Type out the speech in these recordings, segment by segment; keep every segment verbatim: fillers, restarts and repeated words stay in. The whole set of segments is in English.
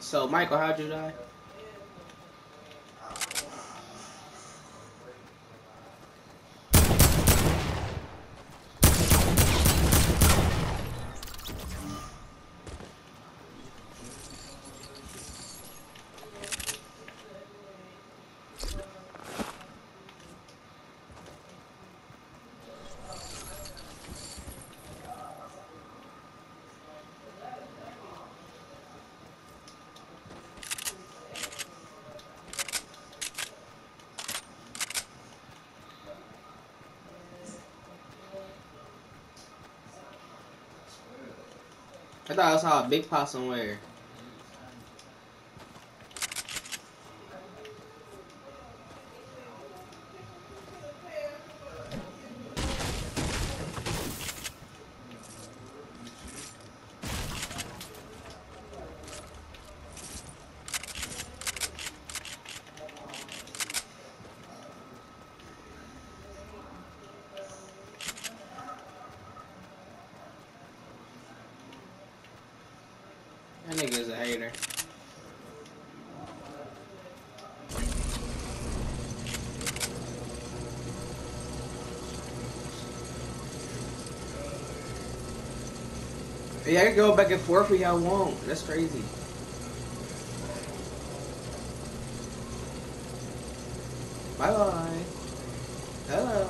So, Michael, how'd you die? I thought I saw a big pot somewhere. That nigga's a hater. Yeah, I can go back and forth for y'all won't. That's crazy. Bye bye. Hello.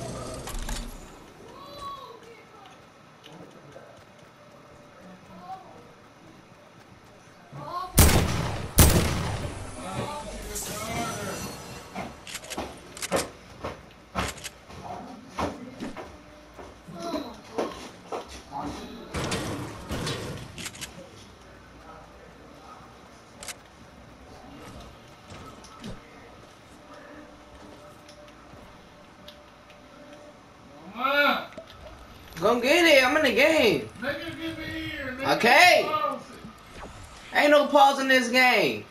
Go get it. I'm in the game. Nigga, get me here. Nigga. Okay. Ain't no pause in this game.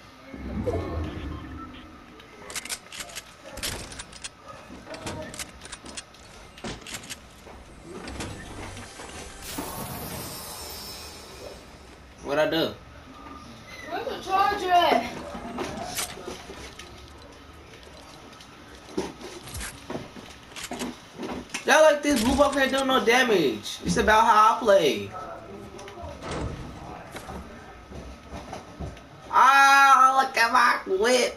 What'd I do? Where's the charger at? Y'all like this blue buff can't do no damage. It's about how I play. Ah, look at my whip.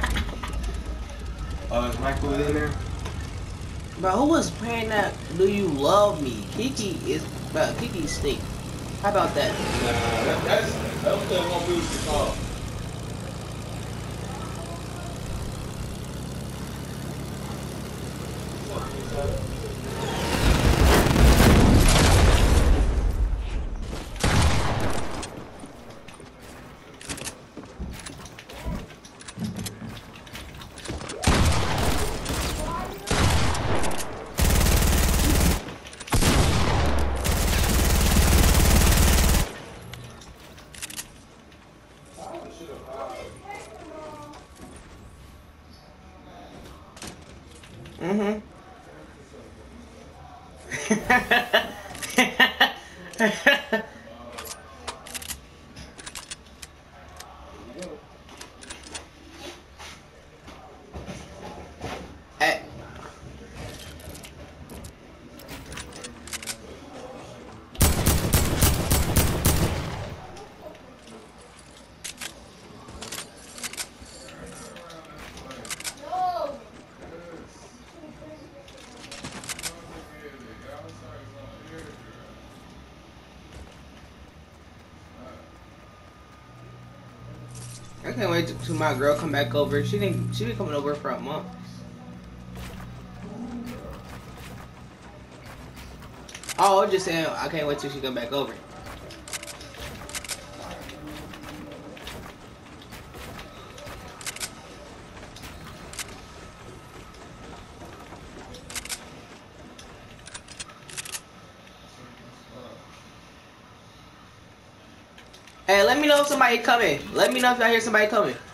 Oh, is Michael in there? But who was playing that? Do you love me? Kiki is, but Kiki stink. How about that? Nah, that, that's that was the one we was called. Mm-hmm. Hey. I can't wait to, to my girl come back over. She didn't. She been coming over for a month. Oh, I was just saying. I can't wait till she come back over. Hey, let me know if somebody coming. Let me know if I hear somebody coming.